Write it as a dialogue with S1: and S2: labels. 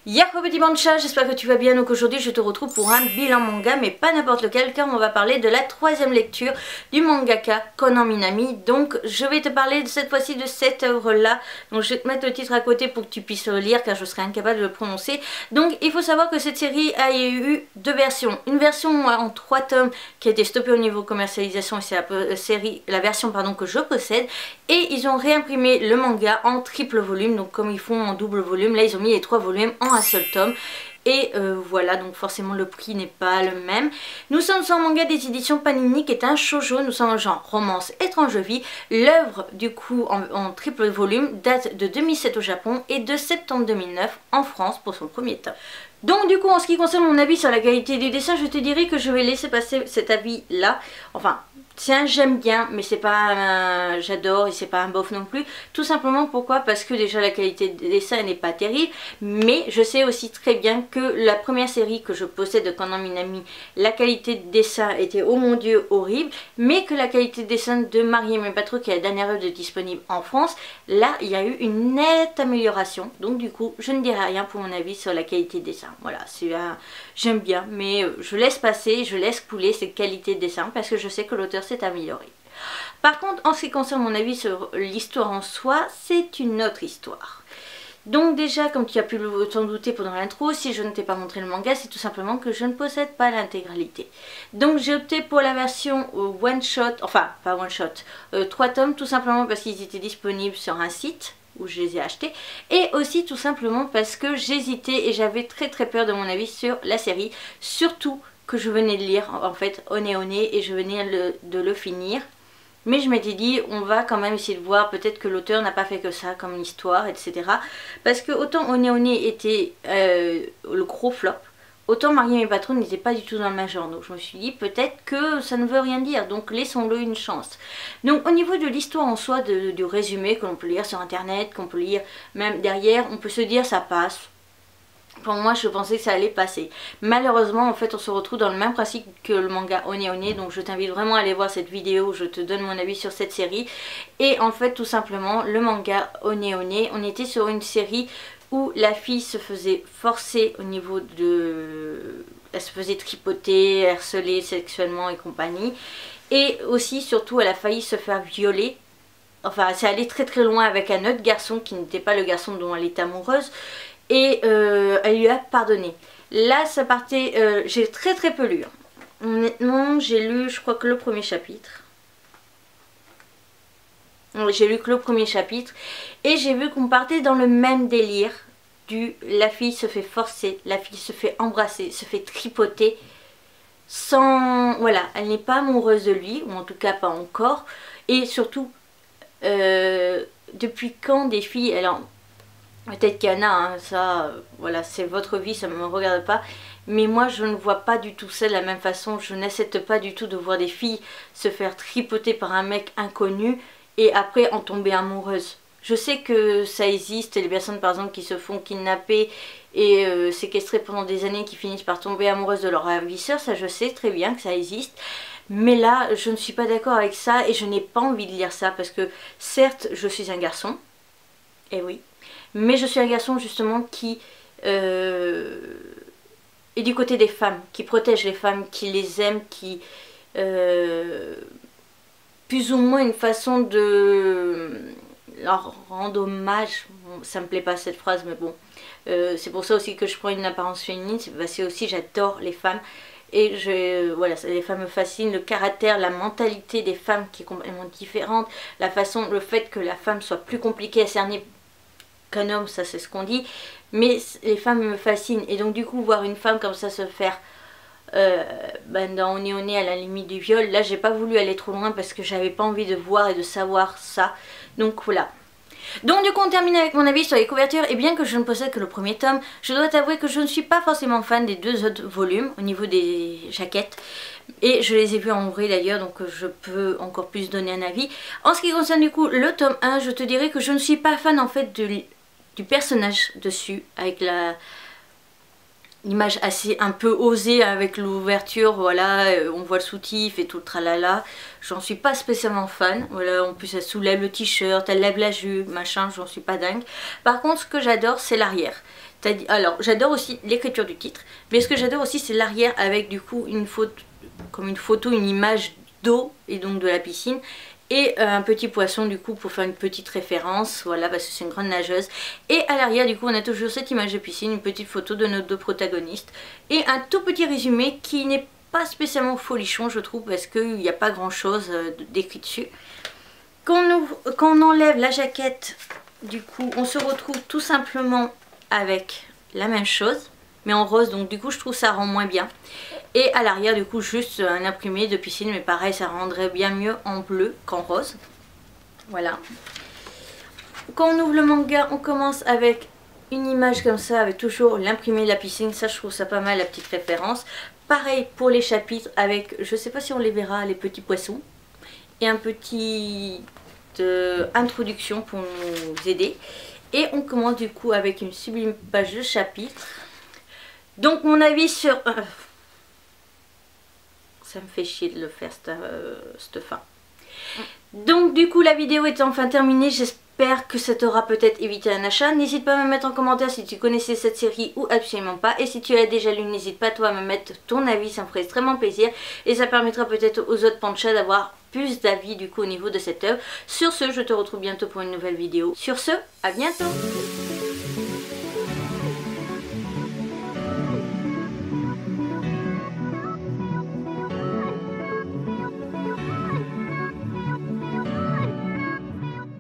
S1: Yahoo petit bancha, j'espère que tu vas bien. Donc aujourd'hui je te retrouve pour un bilan manga, mais pas n'importe lequel, car on va parler de la troisième lecture du mangaka Conan Minami. Donc je vais te parler cette fois-ci de cette œuvre là. Donc je vais te mettre le titre à côté pour que tu puisses le lire, car je serais incapable de le prononcer. Donc il faut savoir que cette série a eu deux versions. Une version en 3 tomes qui a été stoppée au niveau commercialisation, et c'est la version que je possède. Et ils ont réimprimé le manga en triple volume, donc comme ils font en double volume, là ils ont mis les 3 volumes en un seul tome. Et voilà, donc forcément le prix n'est pas le même. Nous sommes sur un manga des éditions Panini qui est un shoujo, nous sommes en genre romance étrange vie. L'œuvre du coup en triple volume date de 2007 au Japon et de septembre 2009 en France pour son premier tome. Donc du coup en ce qui concerne mon avis sur la qualité du dessin, je te dirais que je vais laisser passer cet avis là. Enfin, c'est un j'aime bien, mais c'est pas un j'adore et c'est pas un bof non plus. Tout simplement pourquoi? Parce que déjà la qualité de dessin n'est pas terrible, mais je sais aussi très bien que la première série que je possède de Conan Minami, la qualité de dessin était oh mon dieu horrible, mais que la qualité de dessin de Marie Aimée Patro, qui est la dernière œuvre disponible en France, là il y a eu une nette amélioration. Donc du coup je ne dirai rien pour mon avis sur la qualité de dessin. Voilà, c'est un j'aime bien, mais je laisse passer, je laisse couler cette qualité de dessin parce que je sais que l'auteur s'est amélioré. Par contre, en ce qui concerne mon avis sur l'histoire en soi, c'est une autre histoire. Donc déjà, comme tu as pu t'en douter pendant l'intro, si je ne t'ai pas montré le manga, c'est tout simplement que je ne possède pas l'intégralité. Donc j'ai opté pour la version one shot, enfin pas one shot, 3 tomes, tout simplement parce qu'ils étaient disponibles sur un site où je les ai achetés, et aussi tout simplement parce que j'hésitais et j'avais très peur de mon avis sur la série, surtout que je venais de lire en fait One et je venais de le finir. Mais je m'étais dit, on va quand même essayer de voir, peut-être que l'auteur n'a pas fait que ça comme histoire, etc. Parce que autant One était le gros flop, autant Marie Aimée Patro n'était pas du tout dans le même genre. Donc je me suis dit, peut-être que ça ne veut rien dire, donc laissons-le une chance. Donc au niveau de l'histoire en soi, du résumé que l'on peut lire sur internet, qu'on peut lire même derrière, on peut se dire ça passe. Pour moi, je pensais que ça allait passer. Malheureusement, en fait, on se retrouve dans le même principe que le manga One. Donc, je t'invite vraiment à aller voir cette vidéo où je te donne mon avis sur cette série. Et en fait, tout simplement, le manga One, on était sur une série où la fille se faisait forcer au niveau de... Elle se faisait tripoter, harceler sexuellement et compagnie. Et aussi, surtout, elle a failli se faire violer. Enfin, c'est allé très loin avec un autre garçon qui n'était pas le garçon dont elle était amoureuse. Et elle lui a pardonné. Là ça partait, j'ai très peu lu. Honnêtement j'ai lu je crois que le premier chapitre. J'ai lu que le premier chapitre. Et j'ai vu qu'on partait dans le même délire. La fille se fait forcer, la fille se fait embrasser, se fait tripoter. Sans... Voilà, elle n'est pas amoureuse de lui, ou en tout cas pas encore. Et surtout, depuis quand des filles... Peut-être qu'il y en a, hein, ça, voilà, c'est votre vie, ça ne me regarde pas. Mais moi, je ne vois pas du tout ça de la même façon. Je n'accepte pas du tout de voir des filles se faire tripoter par un mec inconnu et après en tomber amoureuse. Je sais que ça existe, les personnes par exemple qui se font kidnapper et séquestrer pendant des années, qui finissent par tomber amoureuses de leur ravisseur, ça je sais très bien que ça existe. Mais là, je ne suis pas d'accord avec ça et je n'ai pas envie de lire ça parce que certes, je suis un garçon, et oui. Mais je suis un garçon justement qui est du côté des femmes, qui protège les femmes, qui les aime, qui... plus ou moins une façon de leur rendre hommage. Bon, ça me plaît pas cette phrase, mais bon. C'est pour ça aussi que je prends une apparence féminine, c'est aussi j'adore les femmes. Et voilà, les femmes me fascinent, le caractère, la mentalité des femmes qui est complètement différente, la façon, le fait que la femme soit plus compliquée à cerner qu'un homme, ça c'est ce qu'on dit, mais les femmes me fascinent. Et donc du coup voir une femme comme ça se faire dans One à la limite du viol, là j'ai pas voulu aller trop loin parce que j'avais pas envie de voir et de savoir ça. Donc voilà. Donc du coup on termine avec mon avis sur les couvertures. Et bien que je ne possède que le premier tome, je dois t'avouer que je ne suis pas forcément fan des 2 autres volumes au niveau des jaquettes. Et je les ai vus en vrai d'ailleurs, donc je peux encore plus donner un avis. En ce qui concerne du coup le tome 1, je te dirais que je ne suis pas fan en fait du personnage dessus, avec l'image assez un peu osée avec l'ouverture, voilà, on voit le soutif et tout le tralala. J'en suis pas spécialement fan, voilà, en plus elle soulève le t-shirt, elle lève la jupe, machin, j'en suis pas dingue. Par contre ce que j'adore c'est l'arrière. Alors j'adore aussi l'écriture du titre, mais ce que j'adore aussi c'est l'arrière avec du coup une photo, comme une photo, une image d'eau et donc de la piscine. Et un petit poisson du coup pour faire une petite référence, voilà, parce que c'est une grande nageuse. Et à l'arrière du coup on a toujours cette image de piscine, une petite photo de nos deux protagonistes. Et un tout petit résumé qui n'est pas spécialement folichon je trouve, parce qu'il n'y a pas grand chose d'écrit dessus. Quand on enlève la jaquette, du coup on se retrouve tout simplement avec la même chose, mais en rose, donc du coup je trouve ça rend moins bien. Et à l'arrière du coup juste un imprimé de piscine, mais pareil ça rendrait bien mieux en bleu qu'en rose. Voilà. Quand on ouvre le manga, on commence avec une image comme ça, avec toujours l'imprimé de la piscine, ça je trouve ça pas mal, la petite référence. Pareil pour les chapitres avec, je sais pas si on les verra, les petits poissons. Et un petit introduction pour nous aider. Et on commence du coup avec une sublime page de chapitre. Donc mon avis sur... ça me fait chier de le faire cette fin. Donc du coup la vidéo est enfin terminée. J'espère que ça t'aura peut-être évité un achat. N'hésite pas à me mettre en commentaire si tu connaissais cette série ou absolument pas. Et si tu l'as déjà lu, n'hésite pas toi à me mettre ton avis, ça me ferait extrêmement plaisir. Et ça permettra peut-être aux autres panchas d'avoir plus d'avis du coup au niveau de cette œuvre. Sur ce, je te retrouve bientôt pour une nouvelle vidéo. Sur ce, à bientôt!